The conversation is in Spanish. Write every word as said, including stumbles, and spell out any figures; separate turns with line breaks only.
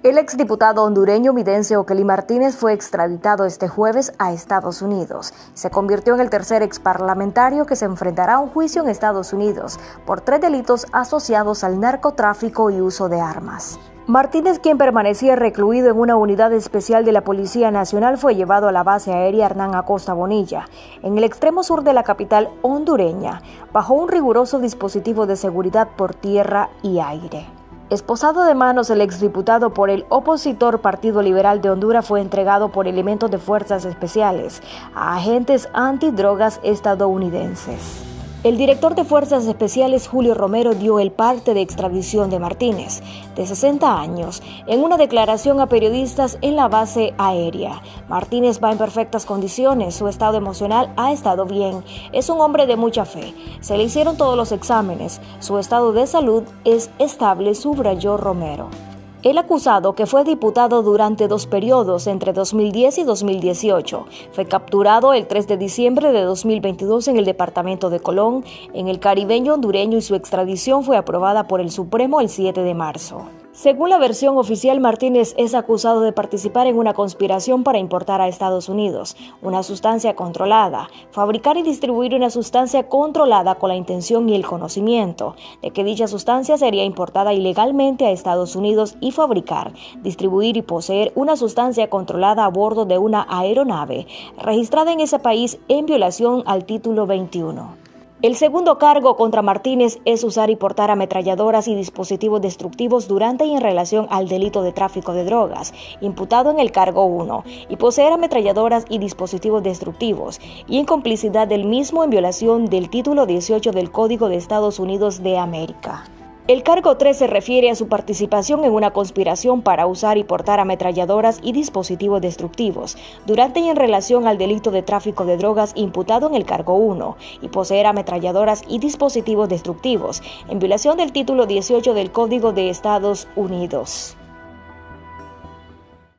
El exdiputado hondureño Videncio Kelly Martínez fue extraditado este jueves a Estados Unidos. Se convirtió en el tercer exparlamentario que se enfrentará a un juicio en Estados Unidos por tres delitos asociados al narcotráfico y uso de armas. Martínez, quien permanecía recluido en una unidad especial de la Policía Nacional, fue llevado a la base aérea Hernán Acosta Bonilla, en el extremo sur de la capital hondureña, bajo un riguroso dispositivo de seguridad por tierra y aire. Esposado de manos, el exdiputado por el opositor Partido Liberal de Honduras fue entregado por elementos de fuerzas especiales a agentes antidrogas estadounidenses. El director de Fuerzas Especiales, Julio Romero, dio el parte de extradición de Martínez, de sesenta años, en una declaración a periodistas en la base aérea. Martínez va en perfectas condiciones, su estado emocional ha estado bien, es un hombre de mucha fe, se le hicieron todos los exámenes, su estado de salud es estable, subrayó Romero. El acusado, que fue diputado durante dos periodos entre dos mil diez y dos mil dieciocho, fue capturado el tres de diciembre de dos mil veintidós en el departamento de Colón, en el caribeño hondureño, y su extradición fue aprobada por el Supremo el siete de marzo. Según la versión oficial, Martínez es acusado de participar en una conspiración para importar a Estados Unidos una sustancia controlada, fabricar y distribuir una sustancia controlada con la intención y el conocimiento de que dicha sustancia sería importada ilegalmente a Estados Unidos y fabricar, distribuir y poseer una sustancia controlada a bordo de una aeronave registrada en ese país en violación al título veintiuno. El segundo cargo contra Martínez es usar y portar ametralladoras y dispositivos destructivos durante y en relación al delito de tráfico de drogas, imputado en el cargo uno, y poseer ametralladoras y dispositivos destructivos, y en complicidad del mismo en violación del título dieciocho del Código de Estados Unidos de América. El cargo tres se refiere a su participación en una conspiración para usar y portar ametralladoras y dispositivos destructivos durante y en relación al delito de tráfico de drogas imputado en el cargo uno y poseer ametralladoras y dispositivos destructivos en violación del título dieciocho del Código de Estados Unidos.